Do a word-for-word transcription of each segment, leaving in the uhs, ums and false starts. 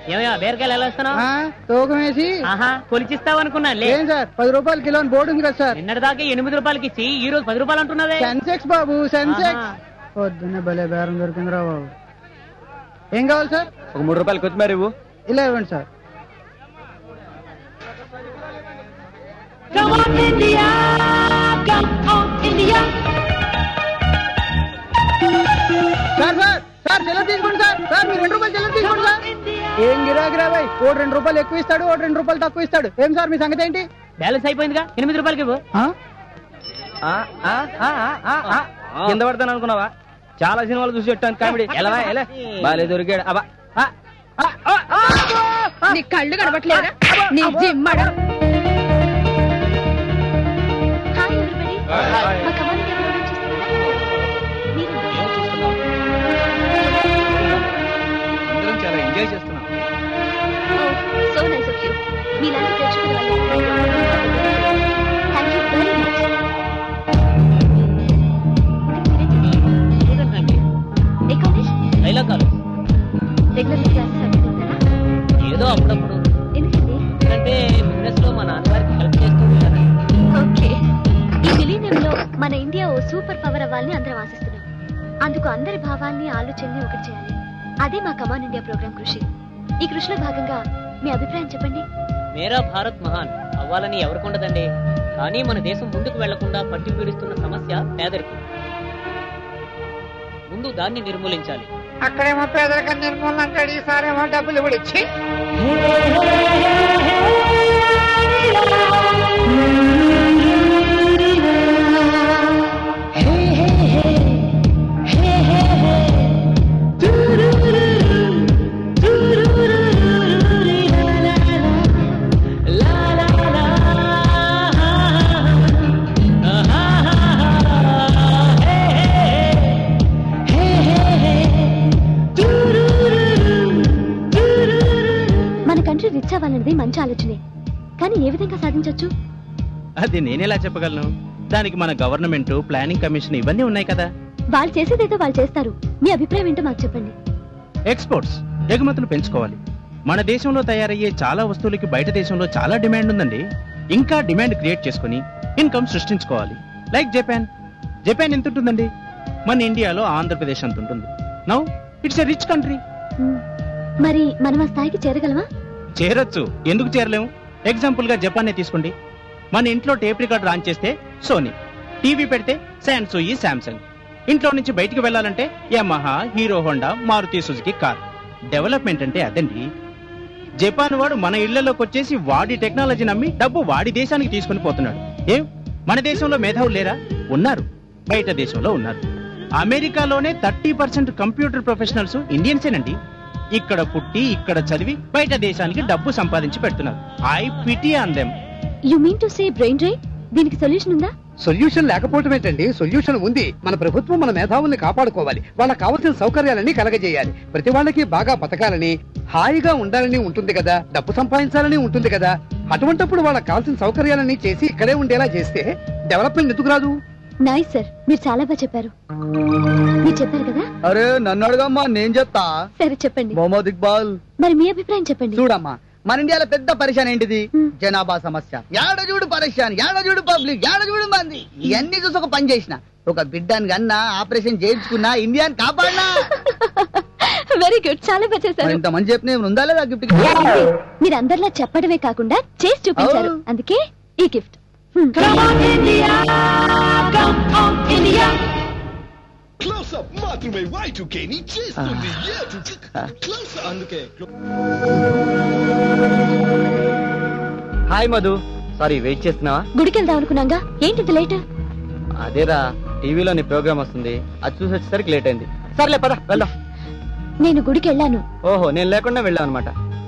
ఏమయ్యా బీరకాయలు ఎలా వస్తున్నావు? తూకం వేసి కొలిచిస్తావు అనుకున్నా. ఏం సార్ పది రూపాయలు కిలో బోర్డు ఉంది కదా సార్. నిన్నటి దాకా ఎనిమిది రూపాయలకి ఇచ్చి ఈ రోజు పది రూపాయలు అంటున్నావే. సెన్సెక్స్ బాబు సెన్సెక్స్. పొద్దున్నే భలే బేరం దొరికిందిరా బాబు. ఏం కావాలి సార్? ఒక మూడు రూపాయలు కొత్తిమీర ఇవ్వు. ఇలా ఇవ్వండి సార్. సార్ సార్ సార్ చెల్ల తీసుకోండి సార్. సార్ మీరు రెండు రూపాయలు చెల్ల తీసుకోండి సార్. ఏం గిరాగిరా బాయ్, ఓటు రెండు రూపాయలు ఎక్కువ ఇస్తాడు, ఓటు రెండు రూపాయలు తక్కువ ఇస్తాడు. ఏం సార్ మీ సంగతి ఏంటి? బ్యాలెన్స్ అయిపోయిందిగా, ఎనిమిది రూపాయలకి ఇవ్వు. కింద పడతాను అనుకున్నావా? చాలా సినిమాలు చూసి పెట్టాను కామెడీ. ఎలా ఎలా బాలే దొరికాడు. అబ్బా నీ కళ్ళు కనబట్లేదా? నీ జిమ్మడ. అందరం చాలా ఎంజాయ్ చేస్తున్నాం. So nice of you. మీలాంటి ప్రేక్షకుల వల్ల థ్యాంక్ యూ వెరీ మచ్. ఏ college? Laila college. Regular classes attend అవుతారా? ఏదో అప్పుడప్పుడు. ఎందుకండి? ఎందుకంటే బిజినెస్ లో మా నాన్నగారికి హెల్ప్ చేస్తూ ఉంటాను. ఓకే. ఈ మిలీనియంలో మన ఇండియా ఓ సూపర్ పవర్ అవ్వాలని అందరం ఆశిస్తున్నాం. అందుకు అందరి భావాల్ని ఆలోచనని ఒకటి చేయాలి. అదే మా కమాన్ ఇండియా ప్రోగ్రామ్ కృషి. ఈ కృషిలో భాగంగా మీ అభిప్రాయం చెప్పండి. మేరా భారత్ మహాన్ అవ్వాలని ఎవరికొండదండి. కానీ మన దేశం ముందుకు వెళ్లకుండా పట్టి పీడిస్తున్న సమస్య పేదరికం. ముందు దాన్ని నిర్మూలించాలి. అక్కడేమో పేదరికం నిర్మూలన అంటాడు, ఈసారేమో డబ్బులు కూడా ఇచ్చి. రిచ్ అవ్వాలన్నది మంచి ఆలోచనే, కానీ ఏ విధంగా సాధించొచ్చు? అది నేనేలా చెప్పగలను? దానికి మన గవర్నమెంట్, ప్లానింగ్ కమిషన్ ఇవన్నీ ఉన్నాయి కదా. వాళ్ళు చేసేదేదో వాళ్ళు చేస్తారు. మీ అభిప్రాయం ఏంటో మాకు చెప్పండి. ఎక్స్పోర్ట్స్, ఎగుమతులు పెంచుకోవాలి. మన దేశంలో తయారయ్యే చాలా వస్తువులకి బయట దేశంలో చాలా డిమాండ్ ఉందండి. ఇంకా డిమాండ్ క్రియేట్ చేసుకుని ఇన్కమ్ సృష్టించుకోవాలి. Like Japan. జపాన్ ఎంత ఉంటుందండి? మన ఇండియాలో ఆంధ్రప్రదేశ్ అంత ఉంటుంది. Now it's a rich country. మరి మనం ఆ స్థాయికి చేరగలమా? చేరొచ్చు, ఎందుకు చేరలేము? ఎగ్జాంపుల్ గా జపాన్ నే తీసుకోండి. మన ఇంట్లో టేప్ రికార్డ్ ఆన్ చేస్తే సోనీ, టీవీ పెడితే శాంసంగ్, శాంసంగ్. ఇంట్లో నుంచి బయటికి వెళ్ళాలంటే Yamaha, Hero Honda, Maruti Suzuki car. Development అంటే అదండి. జపాన్ వాడు మన ఇళ్లలోకి వచ్చేసి వాడి టెక్నాలజీ నమ్మి డబ్బు వాడి దేశానికి తీసుకుని పోతున్నాడు. ఏం మన దేశంలో మేధావులు లేరా? ఉన్నారు, బయట దేశంలో ఉన్నారు. అమెరికాలోనే థర్టీ పర్సెంట్ కంప్యూటర్ ప్రొఫెషనల్స్ ఇండియన్సేనండి. ఇక్కడ పుట్టి ఇక్కడ చదివి బయట దేశానికి డబ్బు సంపాదించి పెడుతున్నారు. I pity on them. You mean to say brain drain? దీనికి సొల్యూషన్ ఉందా? సొల్యూషన్ లేకపోవటం ఏంటండి? సొల్యూషన్ ఉంది. మన ప్రభుత్వం మన మేధావుల్ని కాపాడుకోవాలి. వాళ్ళకి కావాల్సిన సౌకర్యాలన్నీ కలగజేయాలి. ప్రతి వాళ్ళకి బాగా బతకాలని, హాయిగా ఉండాలని ఉంటుంది కదా, డబ్బు సంపాదించాలని ఉంటుంది కదా. అటువంటిప్పుడు వాళ్ళకి కావాల్సిన సౌకర్యాలన్నీ చేసి ఇక్కడే ఉండేలా చేస్తే డెవలప్మెంట్ ఎందుకు రాదు? నైస్ సార్, మీరు చాలా బాగా చెప్పారు. మీరు చెప్పారు కదా. అరే నన్ను అడగమ్మా, నేను చెప్తా. సరే చెప్పండి. మొహమ్మద్ ఇక్బాల్. మరి మీ అభిప్రాయం చెప్పండి. చూడమ్మా, మన ఇండియాలో పెద్ద పరిశాన్ ఏంటిది? జనాభా సమస్య. యాడ చూడు పరిశాన్, యాడ చూడు పబ్లిక్, యాడ చూడు మంది. ఇవన్నీ చూసి ఒక పని చేసిన, ఒక బిడ్డని కన్నా ఆపరేషన్ చేయించుకున్నా, ఇండియాని కాపాడినా. వెరీ గుడ్, చాలా బాగా చేశారు. ఇంత మంచి చెప్పిన ఉందా లేదా గిఫ్ట్? మీరు అందరిలా చెప్పడమే కాకుండా చేసి చూపించారు, అందుకే ఈ gift. Hi Madhu, sorry wait చేస్తున్నావా? గుడికి వెళ్దాం అనుకున్నాగా, ఏంటి లేట్? అదేరా, టీవీలో నీ ప్రోగ్రామ్ వస్తుంది, అది చూసి వచ్చేసరికి లేట్ అయింది. సర్లే పద వెళ్దాం. నేను గుడికి వెళ్ళాను. ఓహో, నేను లేకుండా వెళ్ళాం అనమాట.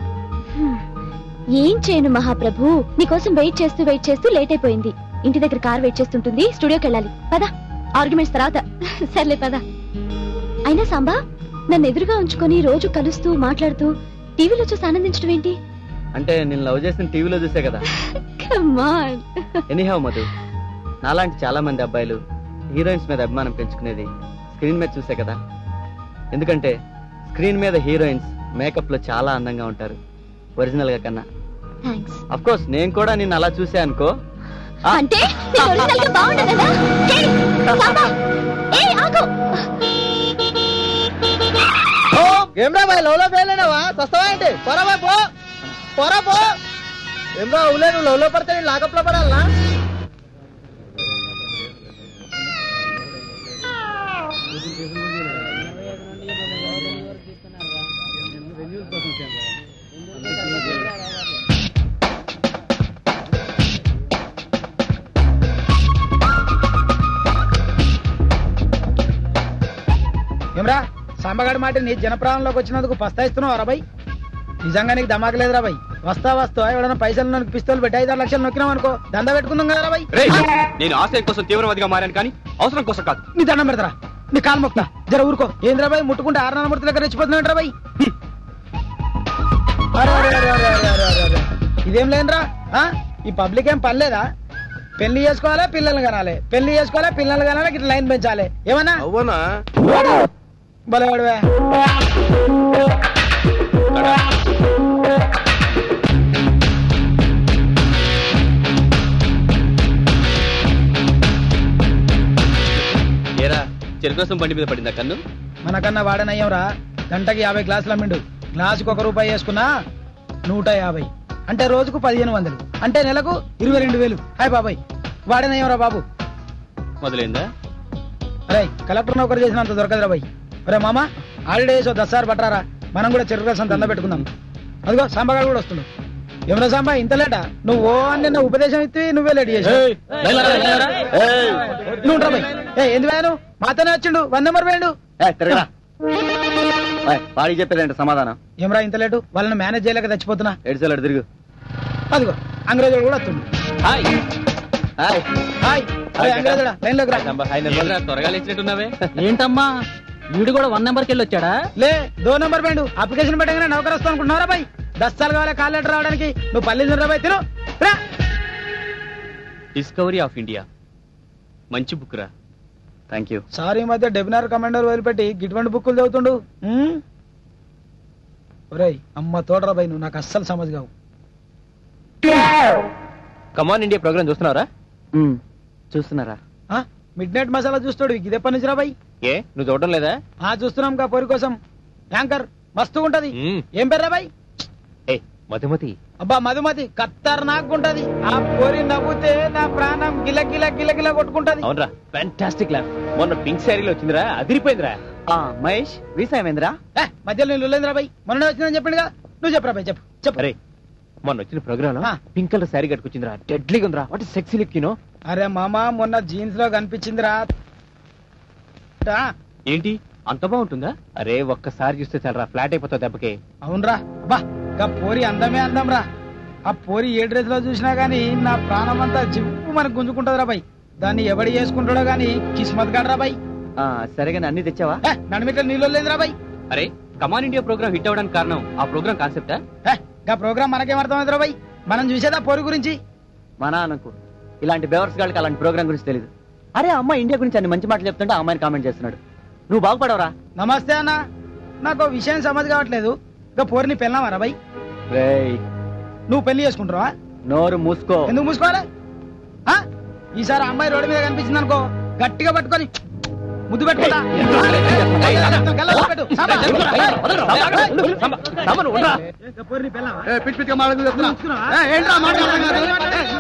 ఏం చేయను మహాప్రభు, నీకోసం వెయిట్ చేస్తూ వెయిట్ చేస్తూ లేట్ అయిపోయింది. ఇంటి దగ్గర కార్ వెయిట్ చేస్తుంటుంది, స్టూడియోకి వెళ్ళాలి. పద, ఆర్గ్యుమెంట్స్ తర్వాత. సర్లే పద. అయినా సాంబా, నన్ను ఎదురుగా ఉంచుకొని రోజు కలుస్తూ మాట్లాడుతూ టీవీలో చూసి ఆనందించడం ఏంటి? అంటే నేను లవ్ చేసిన టీవీలో చూసే కదా. ఎనీహౌ మధు, నాలాంటి చాలా మంది అబ్బాయిలు హీరోయిన్స్ మీద అభిమానం పెంచుకునేది స్క్రీన్ మీద చూసే కదా. ఎందుకంటే స్క్రీన్ మీద హీరోయిన్స్ మేకప్ లో చాలా అందంగా ఉంటారు ఒరిజినల్ గా కన్నా. థ్యాంక్స్. అఫ్ కోర్స్ నేను కూడా నిన్ను అలా చూసా అనుకో. అంటే నేను ఒరిజినల్ గా బాగుండదా? ఏయ్, సాంబా, ఏయ్, ఆగు. ఏమ్రా బాయ్ లవ్ లో ఫెయిల్ అయినావా? వస్తావా ఏంటి? పొరా బాయ్ పో, పొరా పో. ఏమ్రా అవులే నువ్వు లవ్ లో పడితే నేను లాకప్ లో పడాలనా? ఏమ్రా సాంబగాడి మాట నీ జనప్రాణంలోకి వచ్చినందుకు పస్తాయిస్తున్నావు అరబై. నిజంగా నీకు దమాక లేదురా బై. వస్తా వస్తా ఎవడన్నా పైసలు నన్ను పిస్తోలు పెట్టి ఐదారు లక్షలు నొక్కినావు అనుకో దందా పెట్టుకుందాం కదా బై. నేను ఆశయం కోసం తీవ్రవాదిగా మారాను కానీ అవసరం కోసం కాదు. నీ దండం పెడతారా? నీ కాలు మొక్తా జర ఊరుకో. ఏంద్రా బై ముట్టుకుంటే ఆరునామూర్తి దగ్గర రెచ్చిపోతున్నాడు బై. ఇదేం లేదురా, ఈ పబ్లిక్ ఏం పర్లేదా? పెళ్లి చేసుకోవాలి పిల్లలు కనాలి, పెళ్లి చేసుకోవాలి పిల్లలు కనాలి, ఇట్లా లైన్ పెంచాలి. ఏమన్నా అవునా? బలవాడువే. ఏరా చెరుకు రసం బండి మీద పడిందా కన్ను? మనకన్నా వాడనయ్యంరా. గంటకి యాభై గ్లాసులు అమ్మిండు. గ్లాసుకు ఒక రూపాయి వేసుకున్నా నూట యాభై అంటే రోజుకు పదిహేను వందలు అంటే నెలకు ఇరవై రెండు వేలు. హాయ్ బాబాయ్ వాడనయ్యంరా బాబు. మొదలైందా? అరే కలెక్టర్ నౌకరు చేసినంత దొరకదురా బాయ్. అరే మామ హాలిడేస్ దసారు పట్టారా, మనం కూడా చెరుకు రసం దండ పెట్టుకుందాం. అదిగో సాంబగాడు కూడా వస్తున్నాడు. ఏమరా సాంబా ఇంత లేటా? నువ్వు ఓ అని నా ఉపదేశం ఇస్తే నువ్వే లేట్ చేసావు. నువ్వు రా బాయ్. ఏ ఏంది వేను మాతోనే వచ్చిండు వన్ నెంబర్ వేయండు. వాడికి చెప్పేదంటే సమాధానం. ఏమరా ఇంత లేటు? వాళ్ళని మేనేజ్ చేయలేక చచ్చిపోతున్నా. ఎడిసలాడు తిరుగు. అదిగో అంగ్రేజుడు కూడా వస్తుండు. హాయ్ హాయ్ అంగ్రేజుడా లైన్ లోకి రా. త్వరగా లేచినట్టున్నావే. ఏంటమ్మా వీడు కూడా వన్ నెంబర్కి వెళ్ళి వచ్చాడా? లే దో నెంబర్ వేయండు. అప్లికేషన్ పెట్టగానే నౌకరు వస్తా అనుకుంటున్నారా బాయ్? దస్తాలు కావాలి కాల్ లెటర్ రావడానికి. నువ్వు పల్లి తినరా బాయ్, తిను రా. డిస్కవరీ ఆఫ్ ఇండియా మంచి బుక్ రా. Thank you sir. ఈ మధ్య డెబినార్ కమాండర్ వదిలిపెట్టి గిటువంటి బుక్కులు చదువుతుండు. ఒరేయ్ అమ్మ తోడరా బాయ్, నువ్వు నాకు అస్సలు సమజ్ కావు. కమాన్ ఇండియా ప్రోగ్రామ్ చూస్తున్నారా? చూస్తున్నారా? మిడ్ నైట్ మసాలా చూస్తాడు. ఇది ఎప్పటి నుంచి రా బాయ్? ఏ నువ్వు చూడడం లేదా? ఆ చూస్తున్నాం కా పొరి కోసం. యాంకర్ మస్తు ఉంటది. ఏం పేర్రా బాయ్? ఏ మధుమతి. అబ్బా మధుమతి కత్తర్ నాకు ఉంటది. ఆ పొరి నవ్వుతే నా ప్రాణం గిల గిల గిల గిల కొట్టుకుంటది. అవునరా ఫ్యాంటాస్టిక్ లాఫ్. మొన్న పింక్ శారీలో వచ్చిందిరా, అదిరిపోయిందిరా. మహేష్ వీసా ఏమైందిరా? మధ్యలో నేను లేదురా బాయ్. మొన్న వచ్చిందని చెప్పిండుగా. నువ్వు చెప్పరా బాయ్, చెప్పు చెప్పు. అరే మొన్న వచ్చిన ప్రోగ్రామ్ పింక్ కలర్ శారీ కట్టుకొచ్చిందిరా, డెడ్లీగా ఉందిరా. What sexy look you know. అరే మామా మొన్న జీన్స్ లో కనిపించిందిరా. ఏంటి అంత బాగుంటుందా? అరే ఒక్కసారి చూస్తే చాలరా, ఫ్లాట్ అయిపోతావు దెబ్బకి. అవునరా బా గా పోరి అందమే అందం రా. ఆ పోరి ఏ డ్రెస్ లో చూసినా గానీ నా ప్రాణం అంతా జివ్వు మనకు గుంజుకుంటదిరా బాయ్. దాన్ని ఎవడి చేసుకుంటాడో గానీ కిస్మత్ గాడరా బాయ్. సరేగాని అన్ని తెచ్చావా? నడిమిట్ల నీళ్ళు లేదురా బాయ్. అరే కమాన్ ఇండియా ప్రోగ్రామ్ హిట్ అవడానికి కారణం ఆ ప్రోగ్రామ్ కాన్సెప్టా? గా ప్రోగ్రామ్ మనకేం అర్థమవుతురా బాయ్? మనం చూసేదా పోరి గురించి. మన అనుకో ఇలాంటి బేవర్స్ గాళ్ళకి అలాంటి ప్రోగ్రామ్ గురించి తెలియదు. అరే అమ్మ ఇండియా గురించి అన్ని మంచి మాటలు చెప్తుంటే ఆ అమ్మాయిని కామెంట్ చేస్తున్నాడు. నువ్వు బాగుపడవరా? నమస్తే అన్న. నాకు విషయం సమజ్ కావట్లేదు. ఇక పోరిని పెళ్ళామారా బాయ్? నువ్వు పెళ్లి చేసుకుంటావా? నోరు మూసుకో. ఎందుకు మూసుకోవాలి? ఈసారి అమ్మాయి రోడ్డు మీద కనిపించింది అనుకో గట్టిగా పట్టుకొని ముద్దు పెట్టుకుంటా. పిచ్చి పిచ్చిగా మాట్లాడుతున్నా.